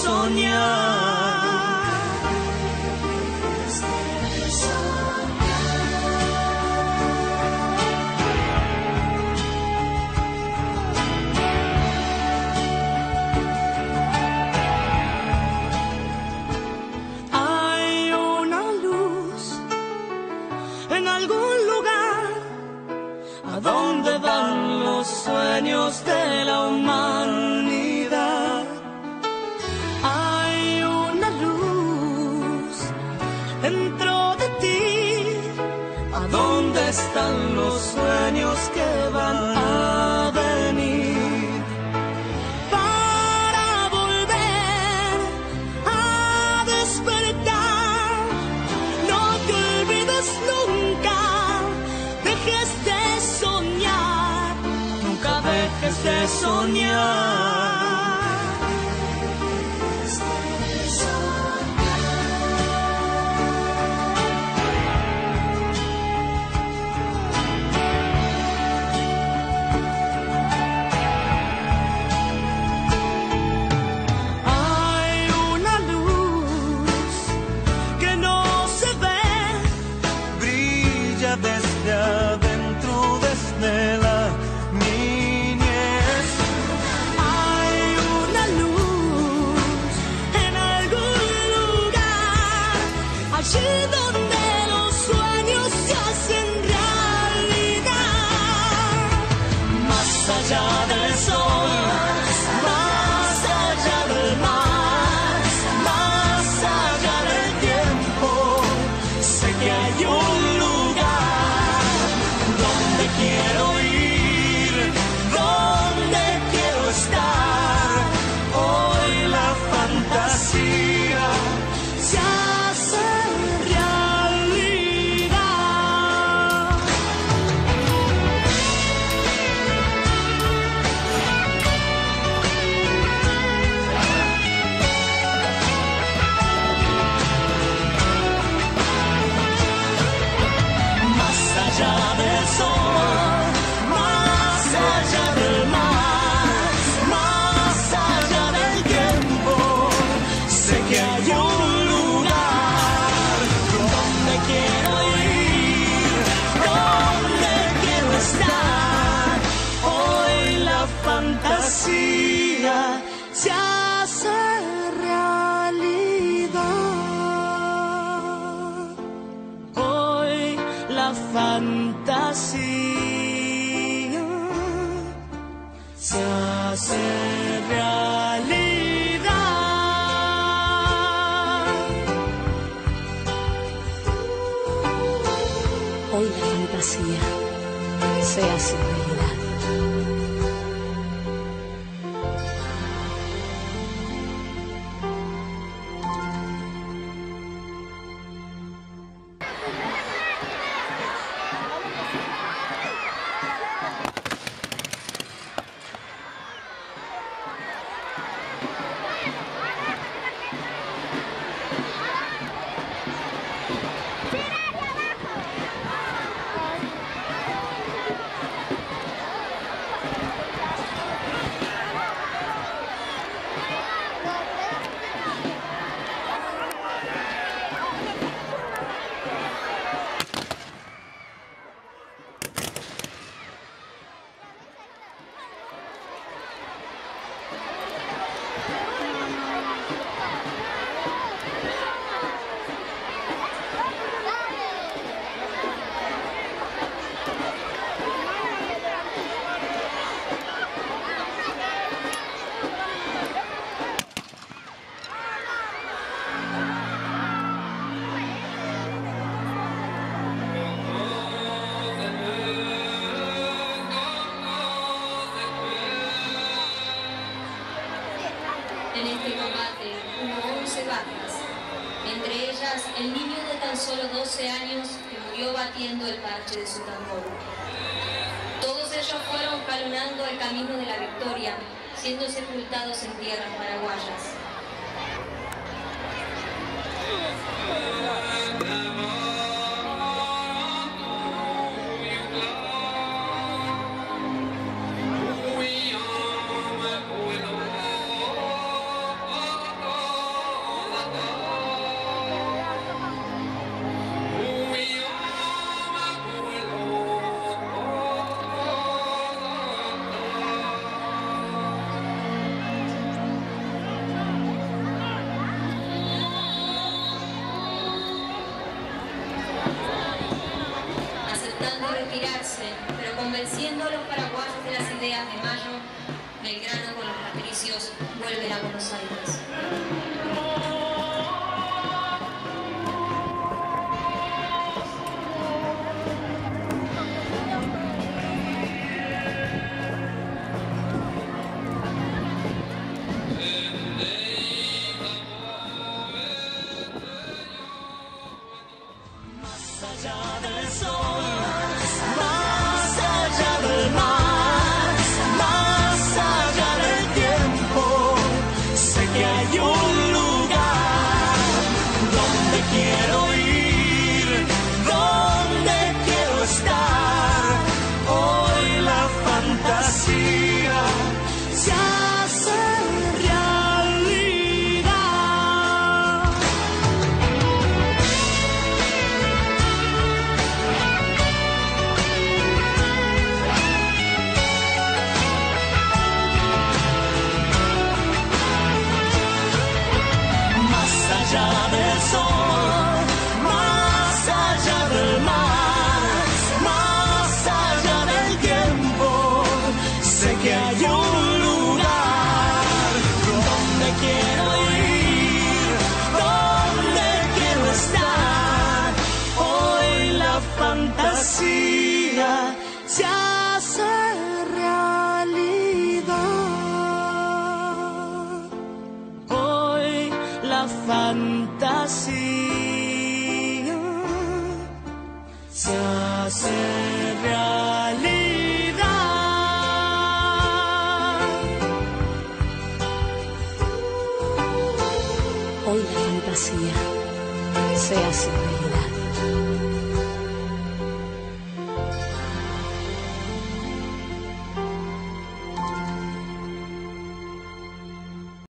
soñar. Hay una luz en algún lugar a donde van los sueños de la humanidad. Hay una luz dentro de ti. ¿A dónde están los sueños que van a venir? Para volver a despertar. No te olvides nunca, dejes de soñar. Nunca dejes de soñar. Desde adentro, desde la niñez. Hay una luz en algún lugar, allí donde los sueños se hacen realidad. Más allá del sol, más allá del mar, más allá del tiempo, sé que hay un quiero ir, donde quiero estar. Hoy la fantasía se hace realidad. Más allá del sol, fantasía se hace realidad. Hoy la fantasía se hace realidad. Hoy la fantasía se hace realidad. En este combate hubo 11 bajas, entre ellas el niño de tan solo 12 años que murió batiendo el parche de su tambor. Todos ellos fueron jalonando el camino de la victoria, siendo sepultados en tierras paraguayas. todos los paraguayos de las ideas de Mayo, Belgrano con los patricios vuelven a Buenos Aires. Más allá del sol, más allá del mar, más allá del tiempo, sé que hay un lugar donde quiero ir, donde quiero estar. Hoy la fantasía se hace realidad. Más allá del sol, más allá del mar, más allá del tiempo, sé que hay un lugar donde quiero ir, donde quiero estar. Hoy la fantasía se hace realidad. Hoy la fantasía se hace realidad. Hoy la fantasía se hace realidad.